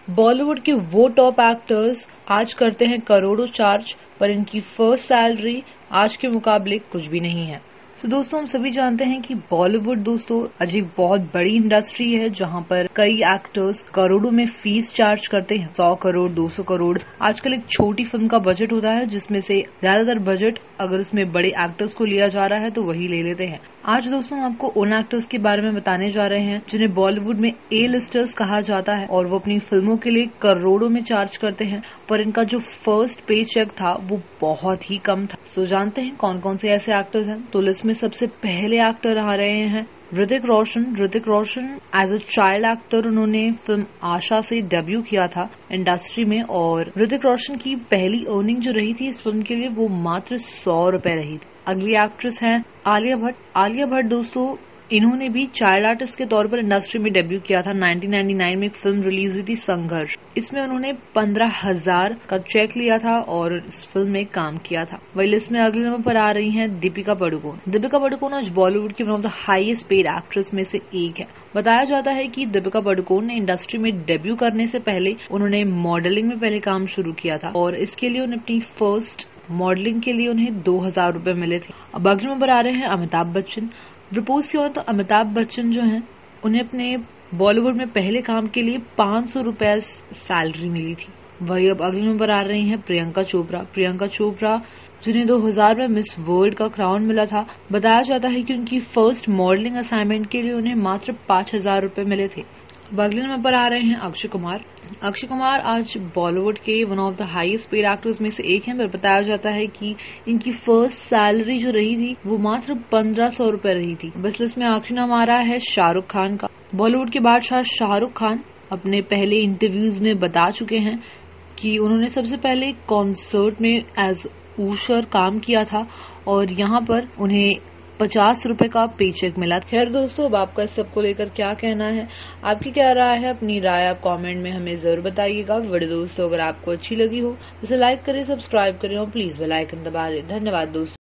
बॉलीवुड के वो top actors आज करते हैं करोड़ों चार्ज, पर इनकी फर्स्ट सैलरी आज के मुकाबले कुछ भी नहीं है। दोस्तों, हम सभी जानते हैं कि बॉलीवुड दोस्तों आज एक बहुत बड़ी इंडस्ट्री है जहां पर कई एक्टर्स करोड़ों में फीस चार्ज करते हैं। 100 करोड़ 200 करोड़ आजकल एक छोटी फिल्म का बजट होता है, जिसमें से ज्यादातर बजट अगर उसमें बड़े एक्टर्स को लिया जा रहा है तो वही ले लेते हैं। आज दोस्तों हम आपको उन एक्टर्स के बारे में बताने जा रहे हैं जिन्हें बॉलीवुड में ए लिस्टर्स कहा जाता है और वो अपनी फिल्मों के लिए करोड़ों में चार्ज करते हैं, पर इनका जो फर्स्ट पे चेक था वो बहुत ही कम था। जानते हैं कौन कौन से ऐसे एक्टर्स हैं। तो लिस्ट में सबसे पहले एक्टर आ रहे हैं Hrithik Roshan as a child actor उन्होंने फिल्म आशा से डेब्यू किया था इंडस्ट्री में, और ऋतिक रोशन की पहली अर्निंग जो रही थी इस फिल्म के लिए वो मात्र 100 रुपए रही थी। अगली एक्ट्रेस हैं आलिया भट्ट दोस्तों, इन्होंने भी चाइल्ड आर्टिस्ट के तौर पर इंडस्ट्री में डेब्यू किया था। 1999 में एक फिल्म रिलीज हुई थी संघर्ष, इसमें उन्होंने 15,000 का चेक लिया था और इस फिल्म में काम किया था। वही लिस्ट में अगले नंबर पर आ रही हैं दीपिका पादुकोण आज बॉलीवुड की one of the highest paid actress में से एक है। बताया जाता है कि दीपिका पादुकोण ने इंडस्ट्री में डेब्यू करने से पहले उन्होंने मॉडलिंग में पहले काम शुरू किया था और इसके लिए उन्हें अपनी फर्स्ट मॉडलिंग के लिए उन्हें 2,000 रुपए मिले थे। अब अगले नंबर आ रहे हैं अमिताभ बच्चन। प्रपोज की तो अमिताभ बच्चन जो हैं उन्हें अपने बॉलीवुड में पहले काम के लिए 500 रुपए सैलरी मिली थी। वही अब अगले नंबर आ रही हैं प्रियंका चोपड़ा जिन्हें 2000 में मिस वर्ल्ड का क्राउन मिला था। बताया जाता है कि उनकी फर्स्ट मॉडलिंग असाइनमेंट के लिए उन्हें मात्र 5,000 रुपए मिले थे। अब अगले नंबर पर आ रहे हैं अक्षय कुमार आज बॉलीवुड के one of the highest paid actors में से एक हैं, पर बताया जाता है कि इनकी फर्स्ट सैलरी जो रही थी वो मात्र 1,500 रुपए रही थी। बस लिस्ट में आखिरी नाम आ रहा है शाहरुख खान का। बॉलीवुड के बादशाह शाहरुख खान अपने पहले इंटरव्यूज में बता चुके हैं कि उन्होंने सबसे पहले कॉन्सर्ट में एज ऊशर काम किया था और यहाँ पर उन्हें 50 रुपए का पे चेक मिला। खैर दोस्तों, अब आपका इस सबको लेकर क्या कहना है, आपकी क्या राय है, अपनी राय आप कमेंट में हमें जरूर बताइएगा। वीडियो दोस्तों अगर आपको अच्छी लगी हो उसे लाइक करें, सब्सक्राइब करें और प्लीज बेल आइकन दबा दें। धन्यवाद दोस्तों।